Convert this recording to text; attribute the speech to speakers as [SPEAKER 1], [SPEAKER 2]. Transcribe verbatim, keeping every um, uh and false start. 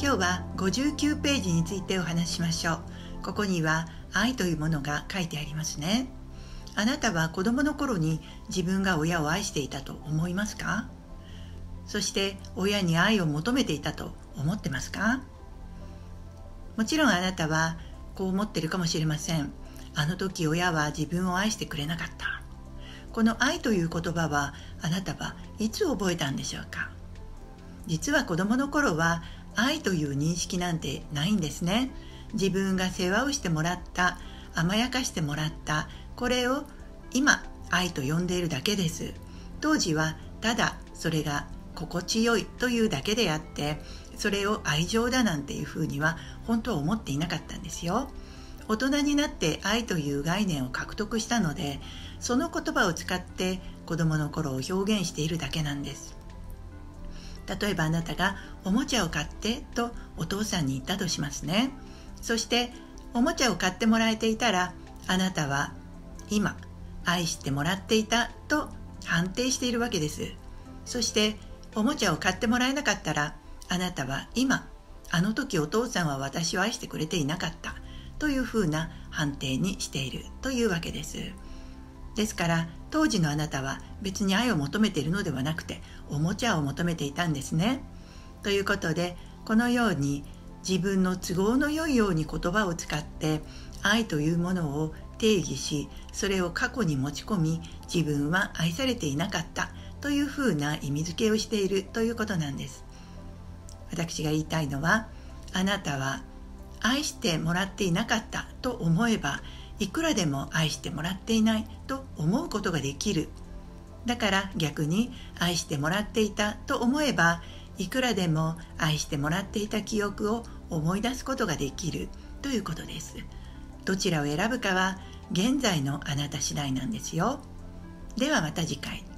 [SPEAKER 1] 今日はごじゅうきゅうページについてお話ししましょう。ここには愛というものが書いてありますね。あなたは子供の頃に自分が親を愛していたと思いますか？そして親に愛を求めていたと思ってますか？もちろんあなたはこう思ってるかもしれません。あの時親は自分を愛してくれなかった。この愛という言葉はあなたはいつ覚えたんでしょうか？実は子供の頃は愛という認識なんてないんですね。自分が世話をしてもらった、甘やかしてもらった、これを今愛と呼んでいるだけです。当時はただそれが心地よいというだけであって、それを愛情だなんていうふうには本当は思っていなかったんですよ。大人になって愛という概念を獲得したので、その言葉を使って子供の頃を表現しているだけなんです。例えばあなたがおもちゃを買ってとお父さんに言ったとしますね。そしておもちゃを買ってもらえていたら、あなたは今愛してもらっていたと判定しているわけです。そしておもちゃを買ってもらえなかったら、あなたは今あの時お父さんは私を愛してくれていなかったというふうな判定にしているというわけです。ですから当時のあなたは別に愛を求めているのではなくて、おもちゃを求めていたんですね。ということで、このように自分の都合の良いように言葉を使って愛というものを定義し、それを過去に持ち込み、自分は愛されていなかったというふうな意味付けをしているということなんです。私が言いたいのは、あなたは愛してもらっていなかったと思えば、いくらでも愛してもらっていないと思うことができる。だから逆に愛してもらっていたと思えば、いくらでも愛してもらっていた記憶を思い出すことができるということです。どちらを選ぶかは現在のあなた次第なんですよ。ではまた次回。